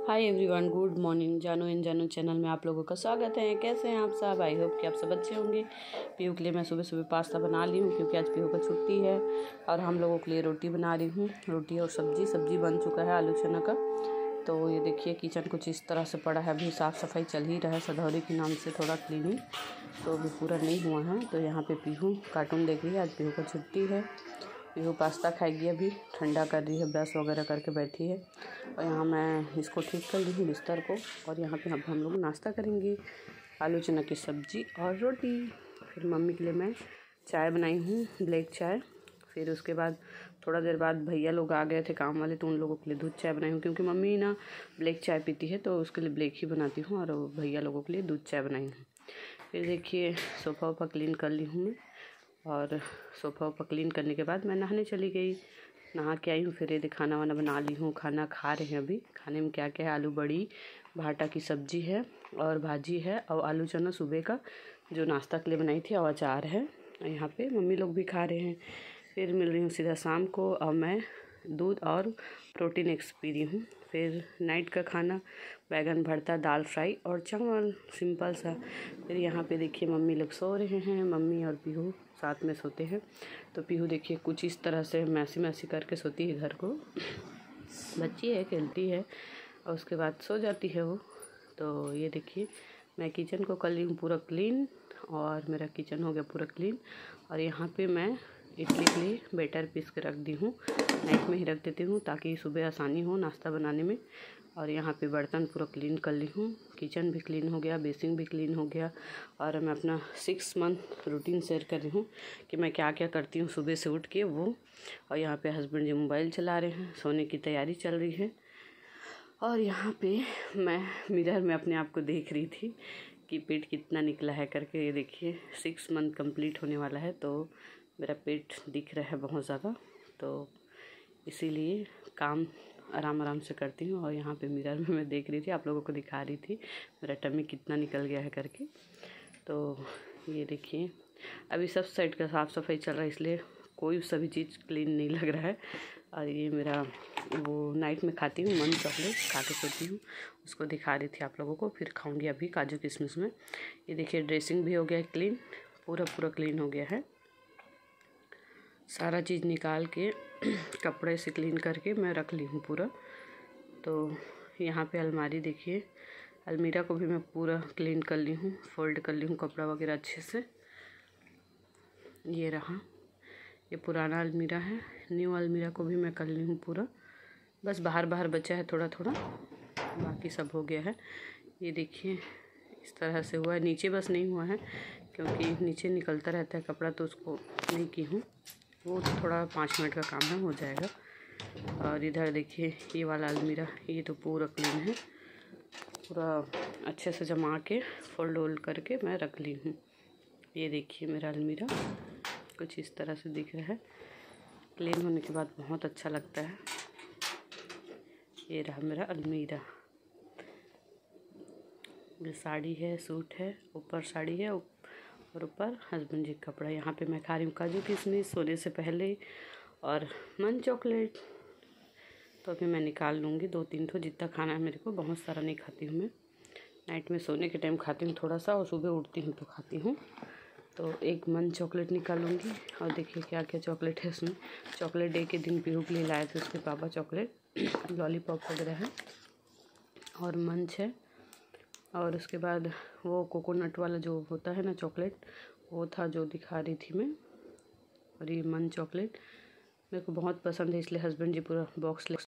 Hi everyone, good morning. जानू इन जानू channel में आप लोगों का स्वागत है। कैसे हैं आप सब? आई होप कि आप सब अच्छे होंगे। पीहू के लिए मैं सुबह सुबह पास्ता बना ली हूँ क्योंकि आज पीहू का छुट्टी है। और हम लोगों के लिए रोटी बना रही हूँ, रोटी और सब्जी बन चुका है आलू चना का। तो ये देखिए किचन कुछ इस तरह से पड़ा है, अभी साफ़ सफाई चल ही रहा है सधौरी के नाम से, थोड़ा क्लीनिंग तो अभी पूरा नहीं हुआ है। तो यहाँ पे पीहू कार्टून देख रही है, आज पीहू का छुट्टी है। पीहू पास्ता खाएगी, अभी ठंडा कर रही है, ब्रश वगैरह करके बैठी है। और यहाँ मैं इसको ठीक कर ली हूँ बिस्तर को। और यहाँ पे अब हम लोग नाश्ता करेंगे, आलू चना की सब्ज़ी और रोटी। फिर मम्मी के लिए मैं चाय बनाई हूँ, ब्लैक चाय। फिर उसके बाद थोड़ा देर बाद भैया लोग आ गए थे काम वाले, तो उन लोगों के लिए दूध चाय बनाई हूँ क्योंकि मम्मी ना ब्लैक चाय पीती है, तो उसके लिए ब्लैक ही बनाती हूँ। और भैया लोगों के लिए दूध चाय बनाई हूँ। फिर देखिए सोफ़ा वोफ़ा क्लीन कर ली हूँ मैं। और सोफ़ा वोफ़ा क्लीन करने के बाद मैं नहाने चली गई, नहा के आई हूँ। फिर ये खाना वाना बना ली हूँ, खाना खा रहे हैं अभी। खाने में क्या क्या है, आलू बड़ी भाटा की सब्ज़ी है और भाजी है, और आलू चना सुबह का जो नाश्ता के लिए बनाई थी, और अचार है। यहाँ पे मम्मी लोग भी खा रहे हैं। फिर मिल रही हूँ सीधा शाम को, और मैं दूध और प्रोटीन एक्स पी रही हूँ। फिर नाइट का खाना बैगन भरता, दाल फ्राई और चावल, सिंपल सा। फिर यहाँ पे देखिए मम्मी लोग सो रहे हैं, मम्मी और पीहू साथ में सोते हैं। तो पीहू देखिए कुछ इस तरह से मैसी करके सोती है घर को। बच्ची है, खेलती है और उसके बाद सो जाती है वो। तो ये देखिए मैं किचन को कर ली हूँ पूरा क्लीन, और मेरा किचन हो गया पूरा क्लीन। और यहाँ पे मैं इडली के लिए बैटर पीस के रख दी हूँ, नाइट में ही रख देती हूँ ताकि सुबह आसानी हो नाश्ता बनाने में। और यहाँ पे बर्तन पूरा क्लीन कर ली हूँ, किचन भी क्लीन हो गया, बेसिन भी क्लीन हो गया। और मैं अपना 6 मंथ रूटीन शेयर कर रही हूँ कि मैं क्या क्या करती हूँ सुबह से उठ के वो। और यहाँ पे हस्बैंड जी मोबाइल चला रहे हैं, सोने की तैयारी चल रही है। और यहाँ पे मैं मिरर में अपने आप को देख रही थी कि पेट कितना निकला है करके। ये देखिए 6 मंथ कंप्लीट होने वाला है, तो मेरा पेट दिख रहा है बहुत ज़्यादा। तो इसीलिए काम आराम से करती हूँ। और यहाँ पे मिरर में मैं देख रही थी, आप लोगों को दिखा रही थी मेरा टमी कितना निकल गया है करके। तो ये देखिए अभी सब साइड का साफ़ सफाई चल रहा है, इसलिए कोई सभी चीज़ क्लीन नहीं लग रहा है। और ये मेरा वो नाइट में खाती हूँ मन चॉकलेट, खा के सोती हूँ, उसको दिखा रही थी आप लोगों को। फिर खाऊंगी अभी काजू किशमिश में। ये देखिए ड्रेसिंग भी हो गया है क्लीन, पूरा क्लीन हो गया है। सारा चीज़ निकाल के कपड़े से क्लीन करके मैं रख ली हूँ पूरा। तो यहाँ पे अलमारी देखिए, अलमीरा को भी मैं पूरा क्लीन कर ली हूँ, फोल्ड कर ली हूँ कपड़ा वगैरह अच्छे से। ये रहा, ये पुराना अलमीरा है। न्यू अलमीरा को भी मैं कर ली हूँ पूरा, बस बाहर बचा है थोड़ा, बाकी सब हो गया है। ये देखिए इस तरह से हुआ है, नीचे बस नहीं हुआ है क्योंकि नीचे निकलता रहता है कपड़ा, तो उसको नहीं की हूँ, वो थोड़ा 5 मिनट का काम है, हो जाएगा। और इधर देखिए ये वाला अलमीरा, ये तो पूरा क्लीन है, पूरा अच्छे से जमा के फोल्ड करके मैं रख ली हूँ। ये देखिए मेरा अलमीरा कुछ इस तरह से दिख रहा है, क्लीन होने के बाद बहुत अच्छा लगता है। ये रहा मेरा अलमीरा। ये साड़ी है, सूट है, ऊपर साड़ी है और ऊपर हस्बैंड जी का कपड़ा। यहाँ पे मैं खा रही हूँ काजू किशमिश सोने से पहले, और मन चॉकलेट। तो अभी मैं निकाल लूँगी 2-3 ठो, जितना खाना है मेरे को, बहुत सारा नहीं खाती हूँ मैं। नाइट में सोने के टाइम खाती हूँ थोड़ा सा, और सुबह उठती हूँ तो खाती हूँ। तो एक मन चॉकलेट निकालूंगी। और देखिए क्या क्या चॉकलेट है इसमें। चॉकलेट डे के दिन पीहू के लिए लाए थे उसके पापा चॉकलेट, लॉलीपॉप वगैरह है, और मंच है। और उसके बाद वो कोकोनट वाला जो होता है ना चॉकलेट, वो था जो दिखा रही थी मैं। और ये मन चॉकलेट मेरे को बहुत पसंद है, इसलिए हस्बैंड जी पूरा बॉक्स